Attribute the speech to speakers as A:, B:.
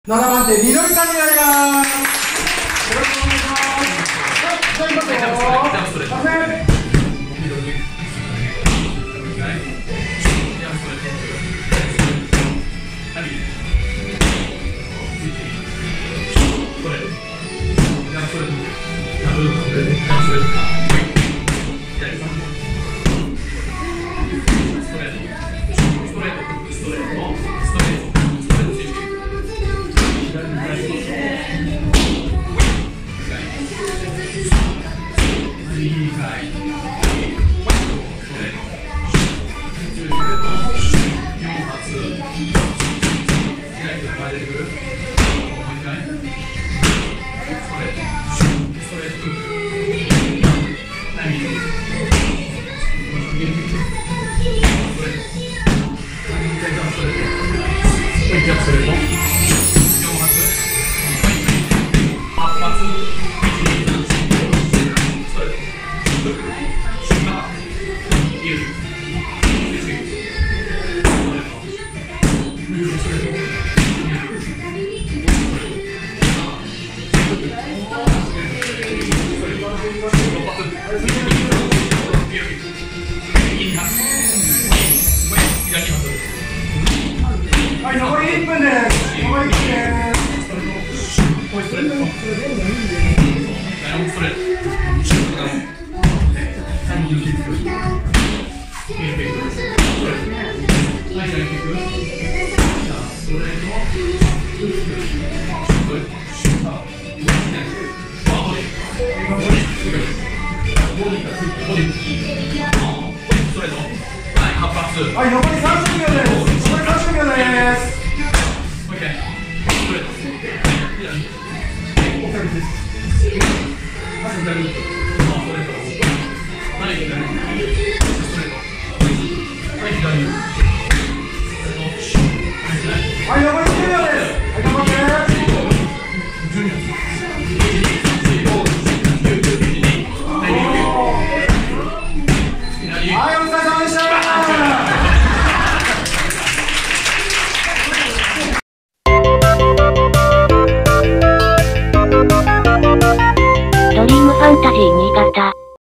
A: 7番手、みのりさんになります。よろしくお願いします。はい、じゃあ、いきますよ。はい、残り1分です。残り1分です。はい、残り30秒です。残り30秒です。はい。